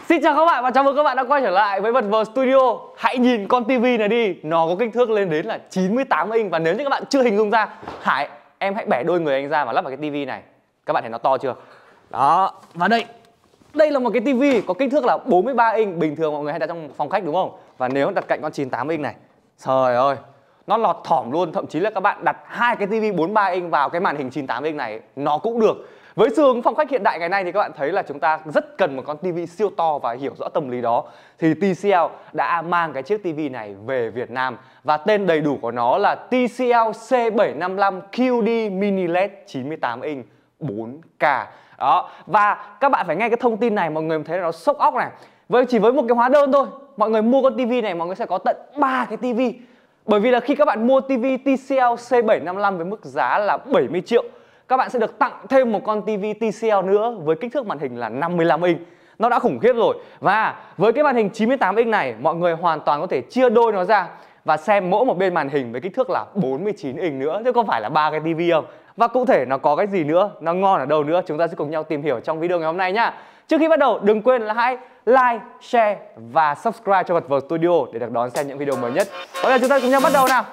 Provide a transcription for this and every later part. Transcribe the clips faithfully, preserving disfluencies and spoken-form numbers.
Xin chào các bạn và chào mừng các bạn đã quay trở lại với Vật Vờ Studio. Hãy nhìn con tivi này đi, nó có kích thước lên đến là chín mươi tám inch. Và nếu như các bạn chưa hình dung ra, Hải, em hãy bẻ đôi người anh ra và lắp vào cái tivi này. Các bạn thấy nó to chưa? Đó, và đây, đây là một cái tivi có kích thước là bốn mươi ba inch. Bình thường mọi người hay đặt trong phòng khách đúng không? Và nếu đặt cạnh con chín mươi tám inch này, trời ơi, nó lọt thỏm luôn. Thậm chí là các bạn đặt hai cái tivi bốn mươi ba inch vào cái màn hình chín mươi tám inch này, nó cũng được. Với xu hướng phong cách hiện đại ngày nay thì các bạn thấy là chúng ta rất cần một con tivi siêu to và hiểu rõ tâm lý đó. Thì tê xê lờ đã mang cái chiếc tivi này về Việt Nam. Và tên đầy đủ của nó là tê xê lờ C bảy năm lăm Q D Mini led chín mươi tám inch bốn K. Đó, và các bạn phải nghe cái thông tin này, mọi người thấy là nó sốc óc này. Với chỉ với một cái hóa đơn thôi, mọi người mua con tivi này mọi người sẽ có tận ba cái tivi. Bởi vì là khi các bạn mua tivi tê xê lờ C bảy năm lăm với mức giá là bảy mươi triệu, các bạn sẽ được tặng thêm một con tivi tê xê lờ nữa với kích thước màn hình là năm mươi lăm inch. Nó đã khủng khiếp rồi. Và với cái màn hình chín mươi tám inch này, mọi người hoàn toàn có thể chia đôi nó ra và xem mỗi một bên màn hình với kích thước là bốn mươi chín inch nữa, chứ không phải là ba cái tivi không. Và cụ thể nó có cái gì nữa, nó ngon ở đâu nữa, chúng ta sẽ cùng nhau tìm hiểu trong video ngày hôm nay nhá. Trước khi bắt đầu, đừng quên là hãy like, share và subscribe cho Vật Vờ Studio để được đón xem những video mới nhất. Bây giờ chúng ta cùng nhau bắt đầu nào.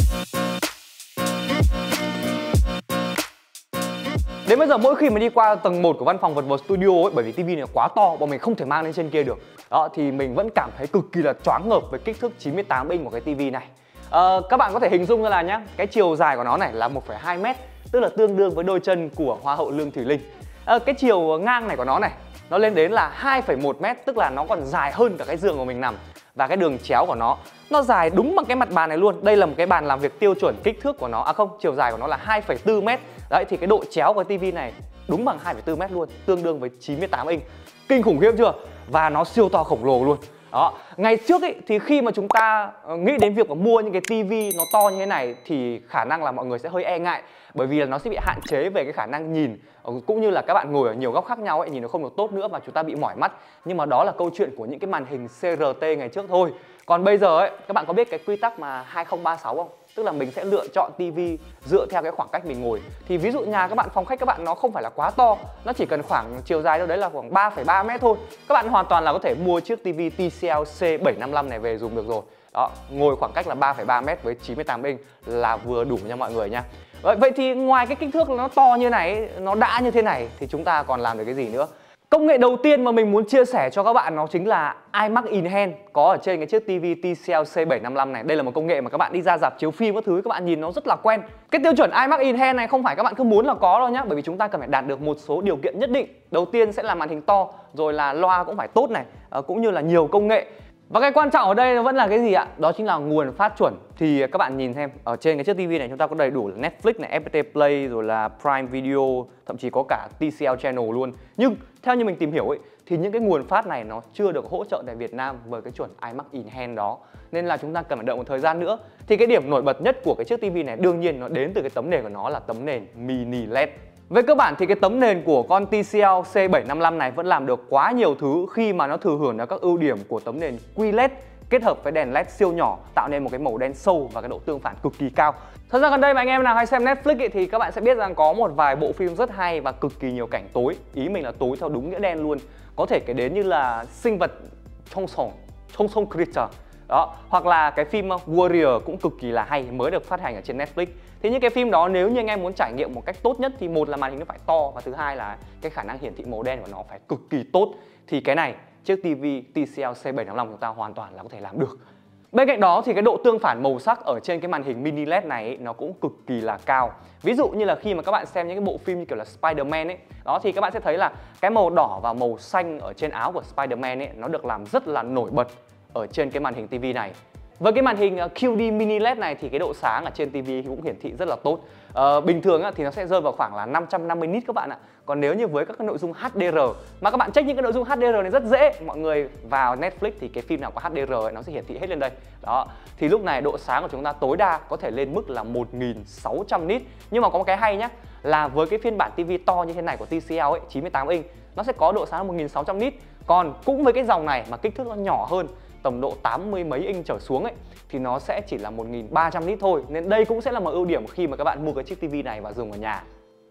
Đến bây giờ mỗi khi mà đi qua tầng một của văn phòng Vật Vờ Studio ấy, bởi vì tivi này quá to, bọn mình không thể mang lên trên kia được. Đó, thì mình vẫn cảm thấy cực kỳ là choáng ngợp với kích thước chín mươi tám inch của cái tivi này. Ờ, các bạn có thể hình dung ra là nhá, cái chiều dài của nó này là một phẩy hai mét, tức là tương đương với đôi chân của Hoa hậu Lương Thùy Linh. Ờ, cái chiều ngang này của nó này, nó lên đến là hai phẩy một mét, tức là nó còn dài hơn cả cái giường của mình nằm. Và cái đường chéo của nó, nó dài đúng bằng cái mặt bàn này luôn. Đây là một cái bàn làm việc tiêu chuẩn, kích thước của nó, à không, chiều dài của nó là hai phẩy bốn mét. Đấy, thì cái độ chéo của tivi này đúng bằng hai phẩy bốn mét luôn, tương đương với chín mươi tám inch. Kinh khủng khiếp chưa? Và nó siêu to khổng lồ luôn. Đó, ngày trước ý, thì khi mà chúng ta nghĩ đến việc mua những cái tivi nó to như thế này thì khả năng là mọi người sẽ hơi e ngại. Bởi vì là nó sẽ bị hạn chế về cái khả năng nhìn, cũng như là các bạn ngồi ở nhiều góc khác nhau ấy, nhìn nó không được tốt nữa và chúng ta bị mỏi mắt. Nhưng mà đó là câu chuyện của những cái màn hình xê rờ tê ngày trước thôi. Còn bây giờ ấy, các bạn có biết cái quy tắc mà hai không ba sáu không? Tức là mình sẽ lựa chọn tivi dựa theo cái khoảng cách mình ngồi. Thì ví dụ nhà các bạn, phòng khách các bạn nó không phải là quá to, nó chỉ cần khoảng chiều dài đâu đấy là khoảng ba phẩy ba mét thôi. Các bạn hoàn toàn là có thể mua chiếc tivi tê xê lờ C bảy năm lăm này về dùng được rồi. Đó, ngồi khoảng cách là ba phẩy ba mét với chín mươi tám inch là vừa đủ nha mọi người nha. Vậy thì ngoài cái kích thước nó to như này, nó đã như thế này thì chúng ta còn làm được cái gì nữa? Công nghệ đầu tiên mà mình muốn chia sẻ cho các bạn nó chính là IMAX in hand, có ở trên cái chiếc tivi tê xê lờ C bảy năm lăm này. Đây là một công nghệ mà các bạn đi ra rạp chiếu phim các thứ các bạn nhìn nó rất là quen. Cái tiêu chuẩn IMAX in hand này không phải các bạn cứ muốn là có đâu nhá, bởi vì chúng ta cần phải đạt được một số điều kiện nhất định. Đầu tiên sẽ là màn hình to, rồi là loa cũng phải tốt này, cũng như là nhiều công nghệ. Và cái quan trọng ở đây nó vẫn là cái gì ạ? Đó chính là nguồn phát chuẩn. Thì các bạn nhìn xem, ở trên cái chiếc tivi này chúng ta có đầy đủ là Netflix này, ép pê tê Play, rồi là Prime Video, thậm chí có cả tê xê lờ Channel luôn. Nhưng theo như mình tìm hiểu ấy, thì những cái nguồn phát này nó chưa được hỗ trợ tại Việt Nam với cái chuẩn IMAX in hand đó. Nên là chúng ta cần phải đợi một thời gian nữa. Thì cái điểm nổi bật nhất của cái chiếc tivi này đương nhiên nó đến từ cái tấm nền của nó là tấm nền mini led. Về cơ bản thì cái tấm nền của con tê xê lờ C bảy năm lăm này vẫn làm được quá nhiều thứ khi mà nó thừa hưởng được các ưu điểm của tấm nền quy led kết hợp với đèn led siêu nhỏ, tạo nên một cái màu đen sâu và cái độ tương phản cực kỳ cao. Thật ra gần đây mà anh em nào hay xem Netflix ấy, thì các bạn sẽ biết rằng có một vài bộ phim rất hay và cực kỳ nhiều cảnh tối. Ý mình là tối theo đúng nghĩa đen luôn. Có thể kể đến như là sinh vật Chong Song, Chong Song Creature. Đó, hoặc là cái phim Warrior cũng cực kỳ là hay, mới được phát hành ở trên Netflix. Thì những cái phim đó nếu như anh em muốn trải nghiệm một cách tốt nhất thì một là màn hình nó phải to, và thứ hai là cái khả năng hiển thị màu đen của nó phải cực kỳ tốt. Thì cái này chiếc tivi tê xê lờ C bảy năm lăm chúng ta hoàn toàn là có thể làm được. Bên cạnh đó thì cái độ tương phản màu sắc ở trên cái màn hình mini led này ấy, nó cũng cực kỳ là cao. Ví dụ như là khi mà các bạn xem những cái bộ phim như kiểu là Spider-Man ấy, đó thì các bạn sẽ thấy là cái màu đỏ và màu xanh ở trên áo của Spider-Man ấy nó được làm rất là nổi bật ở trên cái màn hình tivi này. Với cái màn hình Q D Mini led này thì cái độ sáng ở trên tivi cũng hiển thị rất là tốt. Ờ, bình thường thì nó sẽ rơi vào khoảng là năm trăm năm mươi nit các bạn ạ. Còn nếu như với các cái nội dung H D R mà các bạn check những cái nội dung H D R này rất dễ, mọi người vào Netflix thì cái phim nào có H D R ấy, nó sẽ hiển thị hết lên đây. Đó, thì lúc này độ sáng của chúng ta tối đa có thể lên mức là một nghìn sáu trăm nit. Nhưng mà có một cái hay nhá, là với cái phiên bản tivi to như thế này của tê xê lờ ấy, chín mươi tám inch, nó sẽ có độ sáng là một nghìn sáu trăm nit. Còn cũng với cái dòng này mà kích thước nó nhỏ hơn, tầm độ tám mươi mấy inch trở xuống ấy, thì nó sẽ chỉ là một nghìn ba trăm nit thôi. Nên đây cũng sẽ là một ưu điểm khi mà các bạn mua cái chiếc tivi này và dùng ở nhà.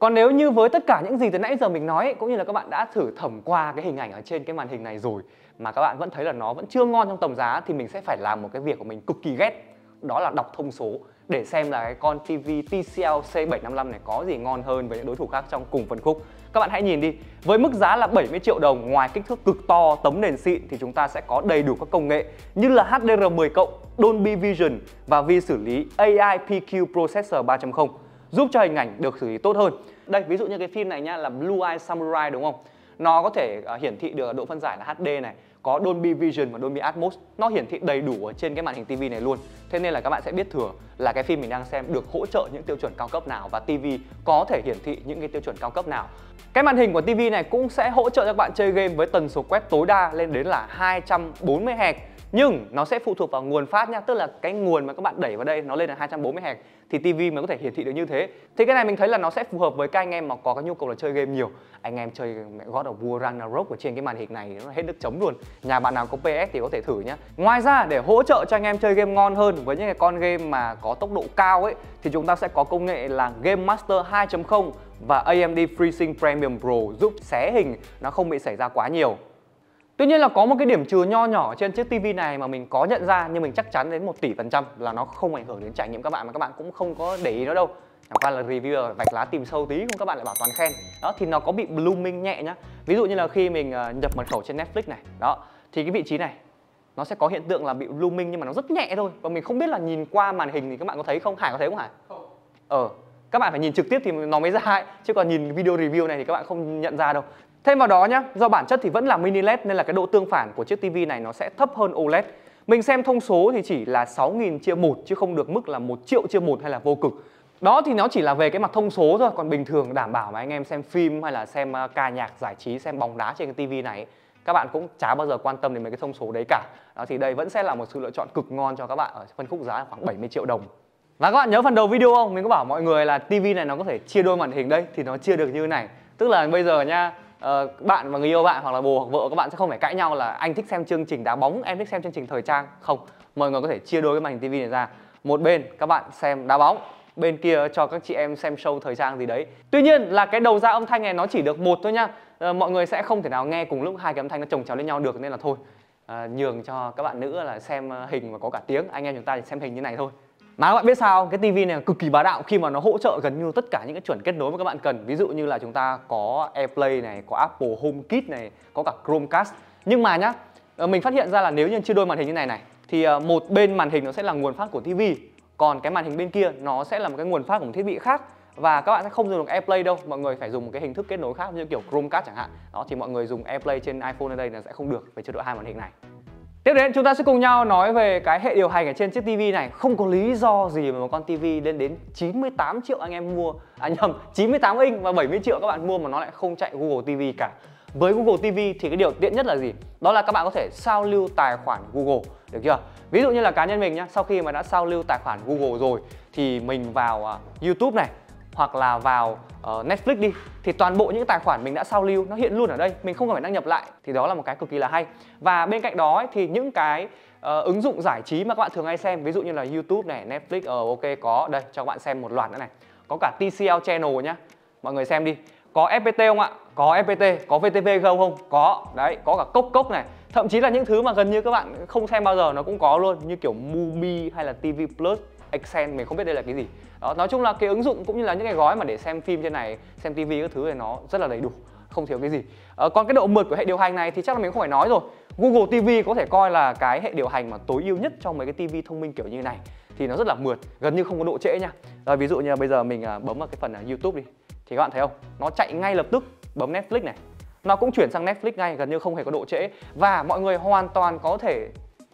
Còn nếu như với tất cả những gì từ nãy giờ mình nói ấy, cũng như là các bạn đã thử thẩm qua cái hình ảnh ở trên cái màn hình này rồi mà các bạn vẫn thấy là nó vẫn chưa ngon trong tầm giá, thì mình sẽ phải làm một cái việc của mình cực kỳ ghét, đó là đọc thông số để xem là cái con ti vi tê xê lờ C bảy năm lăm này có gì ngon hơn với những đối thủ khác trong cùng phân khúc. Các bạn hãy nhìn đi, với mức giá là bảy mươi triệu đồng, ngoài kích thước cực to, tấm nền xịn thì chúng ta sẽ có đầy đủ các công nghệ như là H D R mười cộng, Dolby Vision và vi xử lý A I P Q Processor ba chấm không, giúp cho hình ảnh được xử lý tốt hơn. Đây, ví dụ như cái phim này nhá, là Blue Eye Samurai đúng không? Nó có thể uh, hiển thị được độ phân giải là H D này, có Dolby Vision và Dolby Atmos, nó hiển thị đầy đủ ở trên cái màn hình ti vi này luôn. Thế nên là các bạn sẽ biết thừa là cái phim mình đang xem được hỗ trợ những tiêu chuẩn cao cấp nào và ti vi có thể hiển thị những cái tiêu chuẩn cao cấp nào. Cái màn hình của ti vi này cũng sẽ hỗ trợ cho các bạn chơi game với tần số quét tối đa lên đến là hai trăm bốn mươi héc. Nhưng nó sẽ phụ thuộc vào nguồn phát nha, tức là cái nguồn mà các bạn đẩy vào đây nó lên là hai trăm bốn mươi héc thì ti vi mới có thể hiển thị được như thế. Thì cái này mình thấy là nó sẽ phù hợp với các anh em mà có cái nhu cầu là chơi game nhiều. Anh em chơi God of War Ragnarok ở trên cái màn hình này nó hết nước chấm luôn. Nhà bạn nào có pê ét thì có thể thử nhá. Ngoài ra để hỗ trợ cho anh em chơi game ngon hơn với những cái con game mà có tốc độ cao ấy thì chúng ta sẽ có công nghệ là Game Master hai chấm không và A M D FreeSync Premium Pro, giúp xé hình nó không bị xảy ra quá nhiều. Tuy nhiên là có một cái điểm trừ nho nhỏ trên chiếc ti vi này mà mình có nhận ra, nhưng mình chắc chắn đến một tỷ phần trăm là nó không ảnh hưởng đến trải nghiệm các bạn, mà các bạn cũng không có để ý nó đâu. Chẳng qua là reviewer vạch lá tìm sâu tí không các bạn lại bảo toàn khen. Đó thì nó có bị blooming nhẹ nhá. Ví dụ như là khi mình nhập mật khẩu trên Netflix này, đó thì cái vị trí này nó sẽ có hiện tượng là bị blooming, nhưng mà nó rất nhẹ thôi. Và mình không biết là nhìn qua màn hình thì các bạn có thấy không? Hải có thấy không Hải? Không. Ờ, các bạn phải nhìn trực tiếp thì nó mới ra ấy. Chứ còn nhìn video review này thì các bạn không nhận ra đâu. Thêm vào đó nhá, do bản chất thì vẫn là mini led nên là cái độ tương phản của chiếc ti vi này nó sẽ thấp hơn ô led. Mình xem thông số thì chỉ là sáu nghìn chia một chứ không được mức là một triệu chia một hay là vô cực. Đó thì nó chỉ là về cái mặt thông số thôi, còn bình thường đảm bảo mà anh em xem phim hay là xem ca nhạc giải trí, xem bóng đá trên cái ti vi này các bạn cũng chả bao giờ quan tâm đến mấy cái thông số đấy cả. Đó thì đây vẫn sẽ là một sự lựa chọn cực ngon cho các bạn ở phân khúc giá khoảng bảy mươi triệu đồng. Và các bạn nhớ phần đầu video không? Mình có bảo mọi người là ti vi này nó có thể chia đôi màn hình đây, thì nó chia được như thế này. Tức là bây giờ nha, uh, bạn và người yêu bạn hoặc là bồ hoặc vợ các bạn sẽ không phải cãi nhau là anh thích xem chương trình đá bóng, em thích xem chương trình thời trang. Không, mọi người có thể chia đôi cái màn hình ti vi này ra. Một bên các bạn xem đá bóng, bên kia cho các chị em xem show thời trang gì đấy. Tuy nhiên là cái đầu ra âm thanh này nó chỉ được một thôi nha. uh, Mọi người sẽ không thể nào nghe cùng lúc hai cái âm thanh nó chồng chéo lên nhau được, nên là thôi uh, nhường cho các bạn nữ là xem hình và có cả tiếng, anh em chúng ta chỉ xem hình như này thôi. Mà các bạn biết sao, cái ti vi này cực kỳ bá đạo khi mà nó hỗ trợ gần như tất cả những cái chuẩn kết nối mà các bạn cần. Ví dụ như là chúng ta có AirPlay này, có Apple HomeKit này, có cả Chromecast. Nhưng mà nhá, mình phát hiện ra là nếu như chia đôi màn hình như này này thì một bên màn hình nó sẽ là nguồn phát của ti vi, còn cái màn hình bên kia nó sẽ là một cái nguồn phát của một thiết bị khác. Và các bạn sẽ không dùng được AirPlay đâu, mọi người phải dùng một cái hình thức kết nối khác như kiểu Chromecast chẳng hạn. Đó thì mọi người dùng AirPlay trên iPhone ở đây là sẽ không được về chế độ hai màn hình này. Tiếp đến chúng ta sẽ cùng nhau nói về cái hệ điều hành ở trên chiếc ti vi này. Không có lý do gì mà một con ti vi lên đến chín mươi tám triệu anh em mua, à nhầm, chín mươi tám inch và bảy mươi triệu các bạn mua mà nó lại không chạy Google ti vi cả. Với Google ti vi thì cái điều tiện nhất là gì? Đó là các bạn có thể sao lưu tài khoản Google, được chưa? Ví dụ như là cá nhân mình nhá, sau khi mà đã sao lưu tài khoản Google rồi thì mình vào uh, YouTube này hoặc là vào uh, Netflix đi, thì toàn bộ những tài khoản mình đã sao lưu nó hiện luôn ở đây, mình không cần phải đăng nhập lại, thì đó là một cái cực kỳ là hay. Và bên cạnh đó ấy, thì những cái uh, ứng dụng giải trí mà các bạn thường hay xem, ví dụ như là YouTube này, Netflix, ờ uh, ok có đây cho các bạn xem một loạt nữa này, có cả tê xê lờ Channel nhá, mọi người xem đi, có ép pê tê không ạ? Có ép pê tê, có vê tê vê Go không? Có, đấy, có cả Cốc Cốc này, thậm chí là những thứ mà gần như các bạn không xem bao giờ nó cũng có luôn, như kiểu Mubi hay là ti vi Plus, Accent, mình không biết đây là cái gì. Đó, nói chung là cái ứng dụng cũng như là những cái gói mà để xem phim trên này, xem ti vi các thứ này nó rất là đầy đủ, không thiếu cái gì. À, còn cái độ mượt của hệ điều hành này thì chắc là mình không phải nói rồi. Google ti vi có thể coi là cái hệ điều hành mà tối ưu nhất trong mấy cái ti vi thông minh kiểu như này, thì nó rất là mượt, gần như không có độ trễ nha. Rồi ví dụ như bây giờ mình bấm vào cái phần YouTube đi, thì các bạn thấy không, nó chạy ngay lập tức. Bấm Netflix này, nó cũng chuyển sang Netflix ngay, gần như không hề có độ trễ. Và mọi người hoàn toàn có thể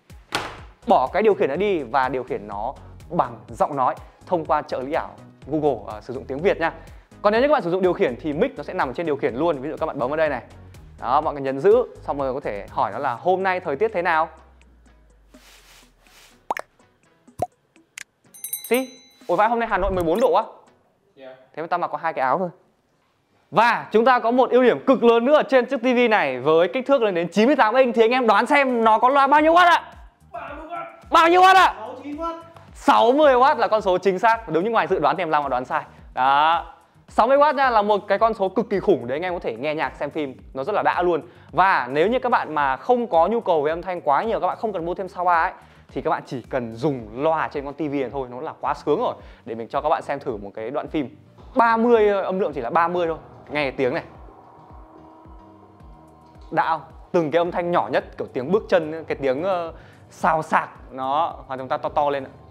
bỏ cái điều khiển nó đi và điều khiển nó bằng giọng nói thông qua trợ lý ảo Google, uh, sử dụng tiếng Việt nha. Còn nếu như các bạn sử dụng điều khiển thì mic nó sẽ nằm trên điều khiển luôn. Ví dụ các bạn bấm vào đây này, đó, mọi người nhấn giữ, xong rồi có thể hỏi nó là hôm nay thời tiết thế nào. Xí, ôi vãi, hôm nay Hà Nội mười bốn độ á. Yeah. Thế mà tao mặc có hai cái áo thôi. Và chúng ta có một ưu điểm cực lớn nữa trên chiếc ti vi này, với kích thước lên đến chín mươi tám inch thì anh em đoán xem nó có loa bao nhiêu watt ạ? Bao nhiêu watt ạ? sáu mươi watt là con số chính xác. Đúng như ngoài dự đoán thì em làm mà đoán sai. Đó. sáu mươi oát nha, là một cái con số cực kỳ khủng để anh em có thể nghe nhạc, xem phim, nó rất là đã luôn. Và nếu như các bạn mà không có nhu cầu về âm thanh quá nhiều, các bạn không cần mua thêm soundbar ấy, thì các bạn chỉ cần dùng loa trên con tivi này thôi, nó là quá sướng rồi. Để mình cho các bạn xem thử một cái đoạn phim. ba mươi âm lượng, chỉ là ba mươi thôi. Nghe tiếng này. Đã không? Từng cái âm thanh nhỏ nhất, kiểu tiếng bước chân, cái tiếng uh, xào xạc nó hoàn chúng ta to to lên ạ.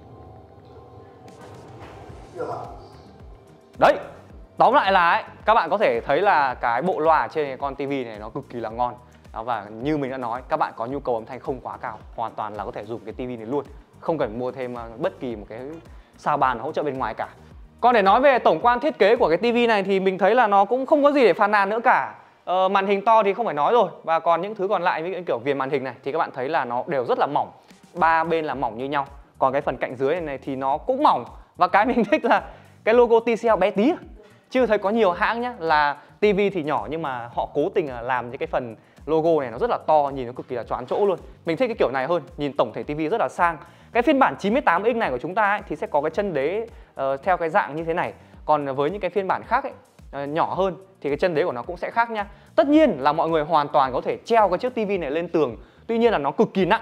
Đấy, tóm lại là ấy, các bạn có thể thấy là cái bộ loa trên con tivi này nó cực kỳ là ngon. Đó, và như mình đã nói, các bạn có nhu cầu âm thanh không quá cao, hoàn toàn là có thể dùng cái tivi này luôn, không cần mua thêm bất kỳ một cái soundbar hỗ trợ bên ngoài cả. Còn để nói về tổng quan thiết kế của cái tivi này thì mình thấy là nó cũng không có gì để phàn nàn nữa cả. Ờ, màn hình to thì không phải nói rồi, và còn những thứ còn lại như kiểu viền màn hình này thì các bạn thấy là nó đều rất là mỏng, ba bên là mỏng như nhau. Còn cái phần cạnh dưới này, này thì nó cũng mỏng, và cái mình thích là cái logo tê xê lờ bé tí. Chưa thấy có nhiều hãng nhá là tivi thì nhỏ nhưng mà họ cố tình là làm những cái phần logo này nó rất là to, nhìn nó cực kỳ là choáng chỗ luôn. Mình thích cái kiểu này hơn, nhìn tổng thể tivi rất là sang. Cái phiên bản chín mươi tám inch này của chúng ta ấy, thì sẽ có cái chân đế uh, theo cái dạng như thế này. Còn với những cái phiên bản khác ấy, uh, nhỏ hơn thì cái chân đế của nó cũng sẽ khác nha. Tất nhiên là mọi người hoàn toàn có thể treo cái chiếc tivi này lên tường, tuy nhiên là nó cực kỳ nặng.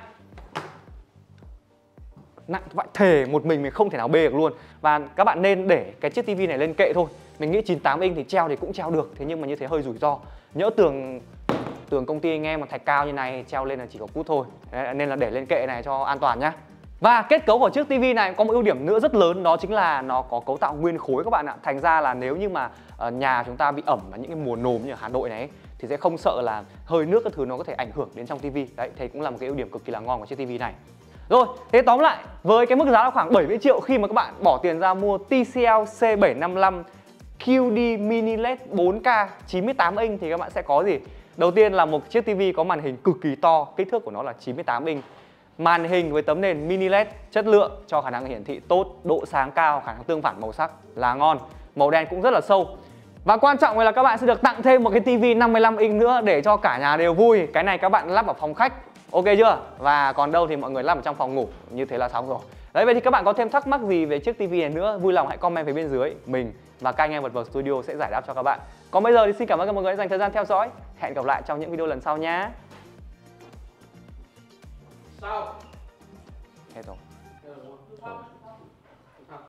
Nặng vậy thề một mình mình không thể nào bê được luôn. Và các bạn nên để cái chiếc tivi này lên kệ thôi. Mình nghĩ chín mươi tám inch thì treo thì cũng treo được, thế nhưng mà như thế hơi rủi ro. Nhỡ tường tường công ty anh em mà thạch cao như này treo lên là chỉ có cút thôi. Đấy, nên là để lên kệ này cho an toàn nhá. Và kết cấu của chiếc tivi này có một ưu điểm nữa rất lớn, đó chính là nó có cấu tạo nguyên khối các bạn ạ. Thành ra là nếu như mà uh, nhà chúng ta bị ẩm vào những cái mùa nồm như ở Hà Nội này ấy, thì sẽ không sợ là hơi nước các thứ nó có thể ảnh hưởng đến trong tivi. Đấy, thế cũng là một cái ưu điểm cực kỳ là ngon của chiếc tivi này. Rồi, thế tóm lại, với cái mức giá là khoảng bảy mươi triệu khi mà các bạn bỏ tiền ra mua tê xê lờ C bảy năm lăm quy đê Mini led bốn K chín mươi tám inch thì các bạn sẽ có gì? Đầu tiên là một chiếc tivi có màn hình cực kỳ to, kích thước của nó là chín mươi tám inch. Màn hình với tấm nền mini led chất lượng cho khả năng hiển thị tốt, độ sáng cao, khả năng tương phản màu sắc là ngon. Màu đen cũng rất là sâu. Và quan trọng là các bạn sẽ được tặng thêm một cái tivi năm mươi lăm inch nữa để cho cả nhà đều vui. Cái này các bạn lắp ở phòng khách, ok chưa? Và còn đâu thì mọi người lắp ở trong phòng ngủ, như thế là xong rồi. Đấy, vậy thì các bạn có thêm thắc mắc gì về chiếc tivi này nữa, vui lòng hãy comment phía bên dưới. Mình và các anh em Vật Vật Studio sẽ giải đáp cho các bạn. Còn bây giờ thì xin cảm ơn các mọi người đã dành thời gian theo dõi. Hẹn gặp lại trong những video lần sau nhé. Sao? Hết rồi.